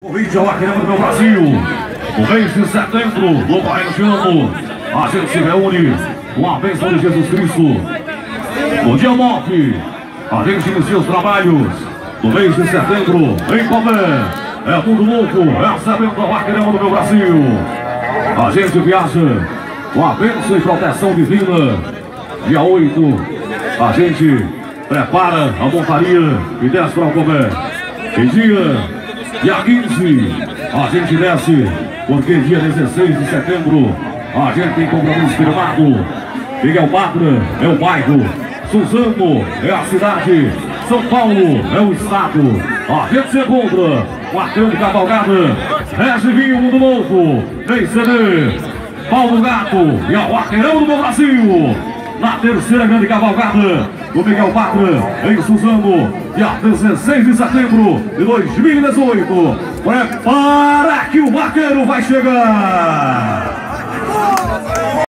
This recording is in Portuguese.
Convite ao Arqueirão do meu Brasil. No mês de setembro, no Bairro, a gente se reúne com a bênção de Jesus Cristo. No dia 9, a gente inicia os trabalhos. No mês de setembro, em Palmé. É tudo louco, recebendo ao Arqueirão do meu Brasil. A gente viaja com a bênção e proteção divina. Dia 8, a gente prepara a montaria e desce para o Palmé. Em dia 15, a gente desce, porque dia 16 de setembro a gente tem compromisso firmado. Miguel Pátria é o bairro, Suzano é a cidade, São Paulo é o estado. A gente se encontra com a grande cavalgada, Regivinho Mundo Novo, em CD, Paulo Gato e ao Arqueirão do meu Brasil. Na terceira grande cavalgada do Miguel Pátria, em Suzano, dia 16 de setembro de 2018. Prepara que o vaqueiro vai chegar!